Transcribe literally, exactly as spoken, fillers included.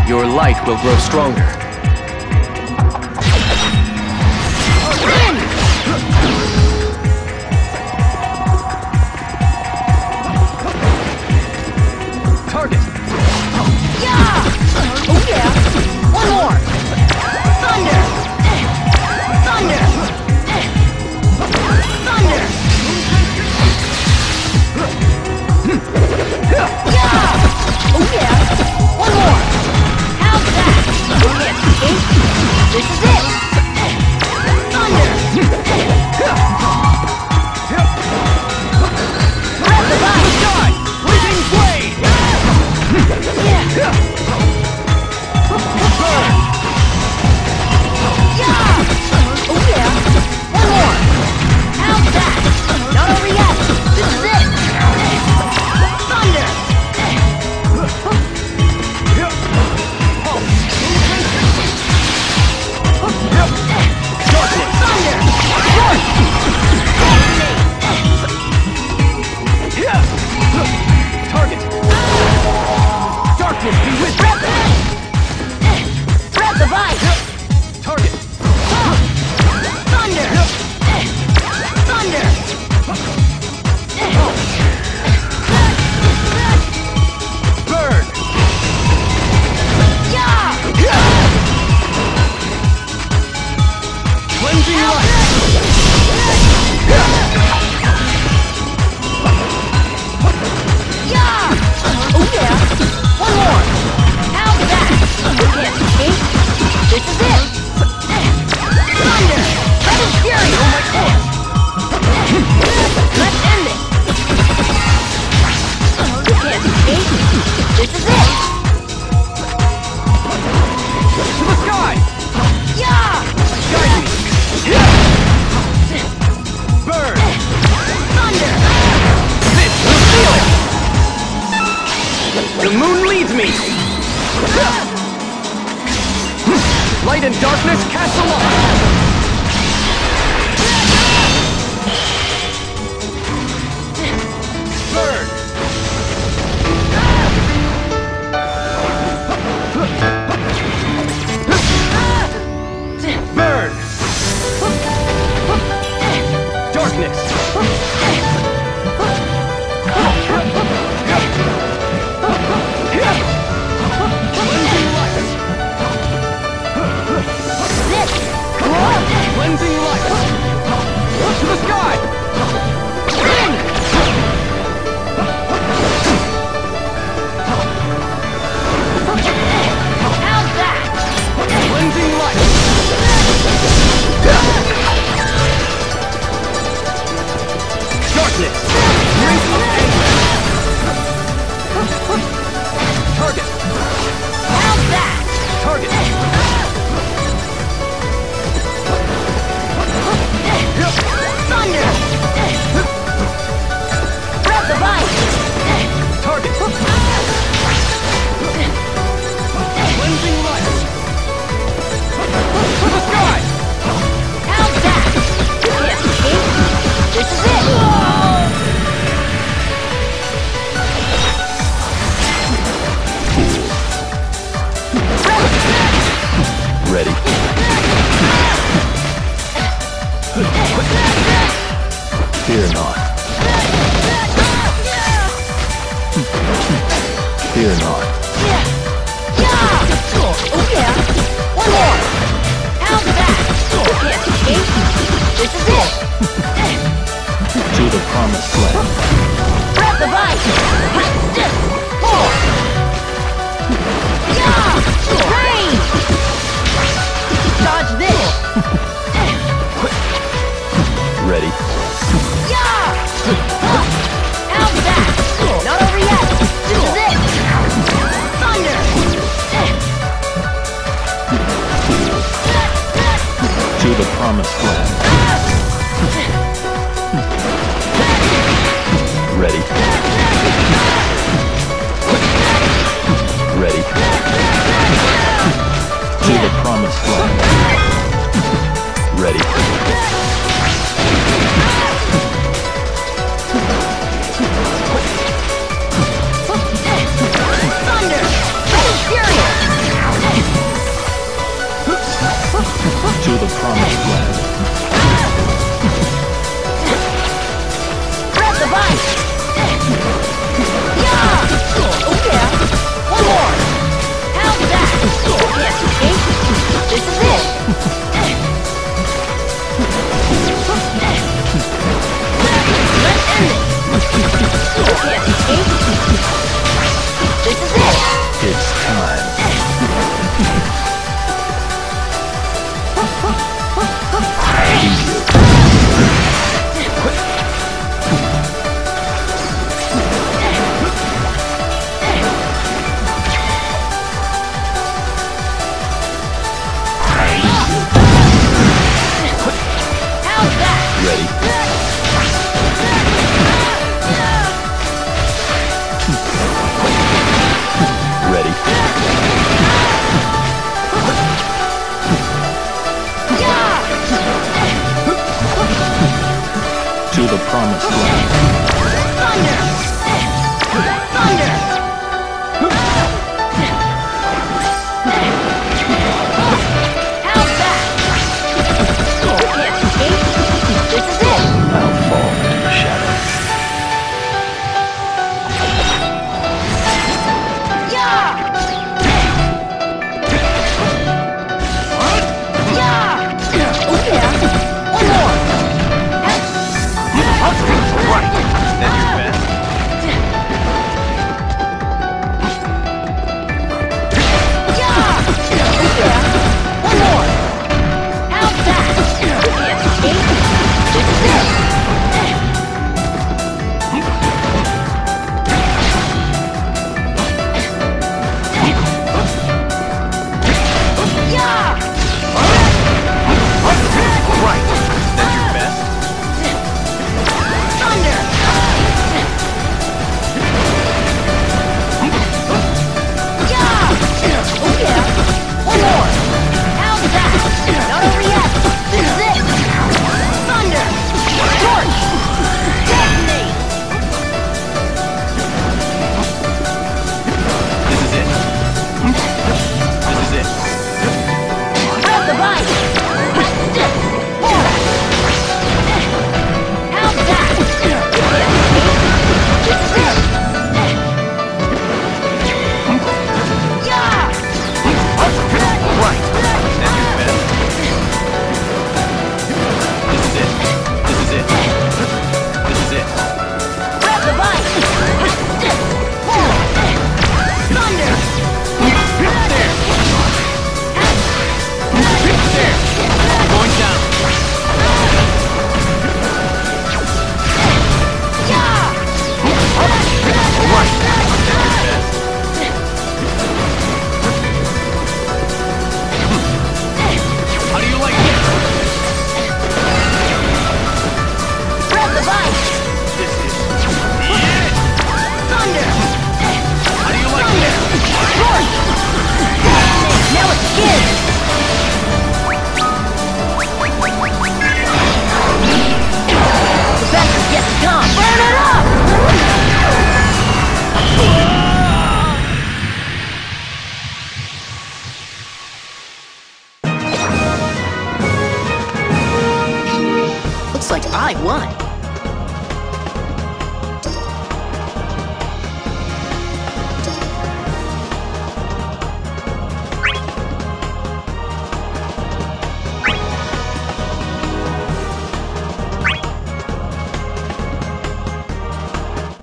Your light will grow stronger. Target! Yeah! Oh yeah! One more! Thunder! Thunder! Thunder! Yeah! Oh yeah! One more! How's that? You can't escape. This is it! Thunder! Grab the bike! Die! Leaping blade! Yeah! Burn! Yeah! Oh yeah! One more! How's that? Not over yet! This is it! Thunder! Darkness! Thunder! Target! Darkness be with Grab the Grab the bike! Target! Thunder! Thunder! Burn! Yeah! Cleansing light! Yeah! Oh yeah! One more! How's that? You can't escape. This is it! Thunder! Red and Fury! Oh my God! Let's end it! You can't escape. This is it! To the sky! Yeah! Guide me! Burn! Thunder! This will seal it! The moon leads me! Light and darkness cast aloft! Burn! Burn! Darkness! Cleansing light! This! Cleansing light! To the sky! How's that? Cleansing light! Darkness! Drink of anger! Target! How's that? Target! Thunder! Grab the bike! Target! Cleansing light! To the sky! How's that? You can't escape. This is it! Ready. Fear not. Fear not. Yeah! Yeah! Oh yeah! One more! How's that? You can't escape. This is it! To the promised land. Grab the bike! More! Yeah! Rain! Dodge this! Ready. Yeah! How's that? Not over yet! This is it! Thunder! To the promised land. the promised